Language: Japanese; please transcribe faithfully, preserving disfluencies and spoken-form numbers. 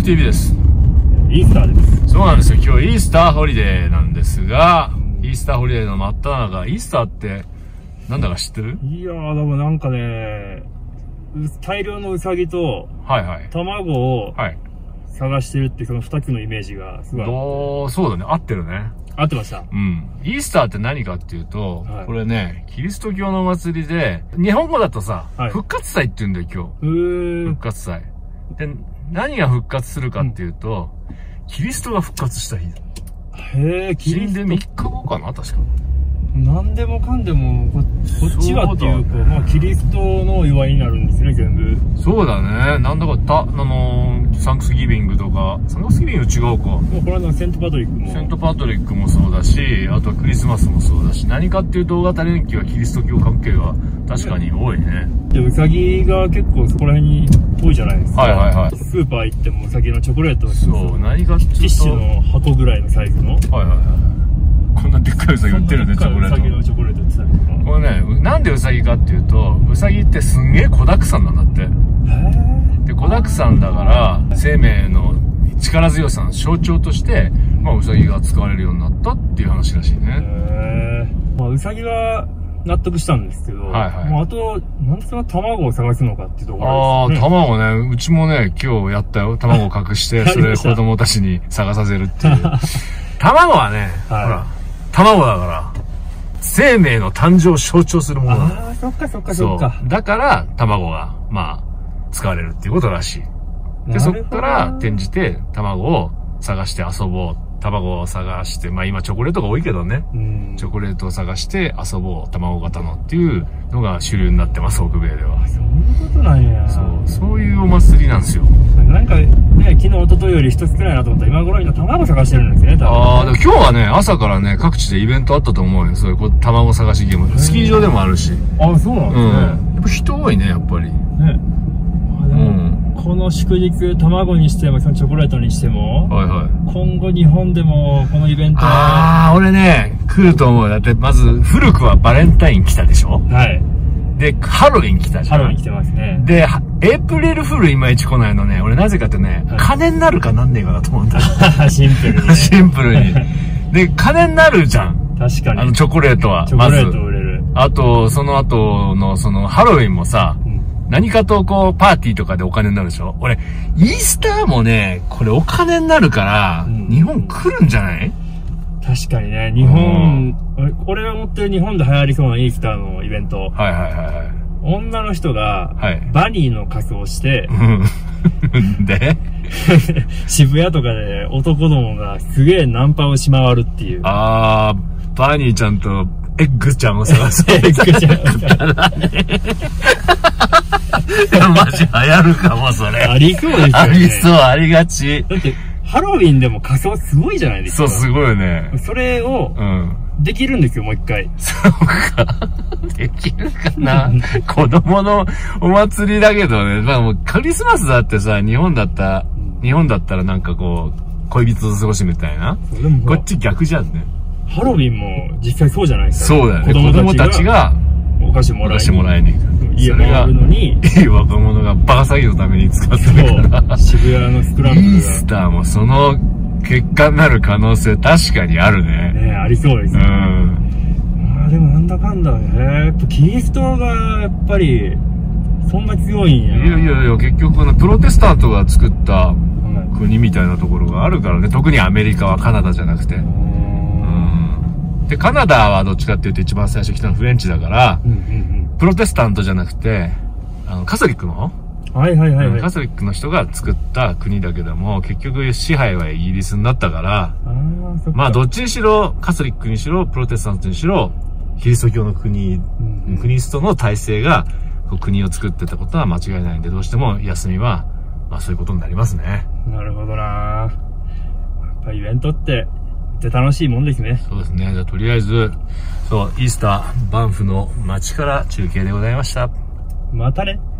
フ ティーブイ です。 イースターです。 そうなんですよ。今日イースターホリデーなんですが、イースターホリデーの真っ只中、イースターってなんだか知ってる？ いやー、でもなんかね、大量のウサギと、 はいはい。 卵を探してるってその二つのイメージがすごい。 どう、そうだね。合ってるね。 合ってました。 うん。イースターって何かっていうと、はい、これね、キリスト教のお祭りで、日本語だとさ、はい、復活祭って言うんだよ、今日。へー。復活祭。で、何が復活するかっていうと、うん、キリストが復活した日だ。 へー、 キリスト。死んでみっかごかな、確か。 何でもかんでもこ、こっちはっていうか、まあ、キリストの祝いになるんですね、全部。 そうだね。なんだか、た、あのー、サンクスギビングとか、サンクスギビング違うか。 もうこれはセントパトリックも。 セントパトリックもそうだし、あとはクリスマスもそうだし、何かっていうと大型連休はキリスト教関係が確かに多いね。 で、ウサギが結構そこら辺に多いじゃないですか。 はいはいはい。 スーパー行ってもウサギのチョコレート。 そう、何かっていうと。 ティッシュの箱ぐらいのサイズの。はいはいはい。 こんなでっかいウサギ売ってるね、チョコレート。 ウサギのチョコレート売ってたりとか。 これね、なんでウサギかっていうと、ウサギってすんげえ子だくさんなんだって。へー。で、子だくさんだから、生命の力強さの象徴として、まあウサギが使われるようになったっていう話らしいね。 へー。まあウサギは納得したんですけど、はいはい。まああと、なんでその卵を探すのかっていうところですね。 ああ、卵ね、うちもね、今日やったよ。卵を隠して、それ子供たちに探させるっていう。卵はね、はい、ほら、卵だから、生命の誕生を象徴するものだ。 ああ、そっかそっかそっか。 だから、卵が、まあ、使われるっていうことらしい。で、そっから転じて、卵を探して遊ぼう。卵を探して、まあ今チョコレートが多いけどね。うん、チョコレートを探して遊ぼう。卵型のっていうのが主流になってます、北米では。 そういうことなんや。 そう、そういうお祭りなんですよ。 なんかね、昨日、一昨日より一つくらいなと思ったら今頃みんな卵探してるんですね、多分。 ああ、でも今日はね、朝からね、各地でイベントあったと思うよ。そういうこう卵探しゲーム。スキー場でもあるし。 ああ、そうなんですね。うん。やっぱ人多いね、やっぱり。ね。 うん。この祝日、卵にしても、そのチョコレートにしても、はいはい。今後日本でも、このイベントああ、俺ね、来ると思う。だって、まず、古くはバレンタイン来たでしょ？はい。で、ハロウィン来たじゃん。 ハロウィン来てますね。 で、エイプリルフールいまいち来ないのね。俺なぜかってね、はい、金になるかなんねえかなと思うんだ。 シンプルに、ね。 シンプルに。で、金になるじゃん。 確かに。 あの、チョコレートは。 チョコレート売れる。 まず。あと、その後の、その、ハロウィンもさ、うん、何かとこう、パーティーとかでお金になるでしょ？俺、イースターもね、これお金になるから、うん、日本来るんじゃない？ 確かにね、日本、俺が持ってる日本で流行りそうなイースターのイベント。 はいはいはいはい。 女の人が、バニーの仮装をして、 はい、で渋谷とかで男どもがすげえナンパをし回るっていう。 あー、バニーちゃんとエッグちゃんを探す。エッグちゃん。マジ流行るかも、それ。 ありそうですよね。 ありそう、ありがち。 だって、ハロウィンでも仮装すごいじゃないですか。 そう、すごいよね。 それを、うん。できるんですよ、もう一回。 そうか。できるかな。子供のお祭りだけどね。まあもうクリスマスだってさ、日本だったら、日本だったらなんかこう、恋人と過ごしみたいな。こっち逆じゃんね。 ハロウィンも実際そうじゃないですか。 そうだよね。子供たちが、 お菓子もらいに。お菓子もらいに行く。 家回るのに。 いい若者がバカ詐欺のために使ってるから。 渋谷のスクランブルが。 イースターもその結果になる可能性確かにあるね。 ねえ、ありそうですね。うん。まあでもなんだかんだね。やっぱキリストがやっぱり、そんな強いんや。 いやいやいや、結局このプロテスタントが作った国みたいなところがあるからね。特にアメリカはカナダじゃなくて。で、カナダはどっちかっていうと一番最初来たのフレンチだから、うんうんうん、プロテスタントじゃなくて、あの、カトリックのはいはいはい、はい。 カトリックの人が作った国だけども、結局支配はイギリスになったから、あまあどっちにしろ、カトリックにしろ、プロテスタントにしろ、キリスト教の国、うんうん、クリストの体制が国を作ってたことは間違いないんで、どうしても休みは、まあそういうことになりますね。 なるほどなやっぱイベントって、楽しいもんですね。 そうですね。じゃあとりあえず、そう、イースター、バンフの街から中継でございました。 またね。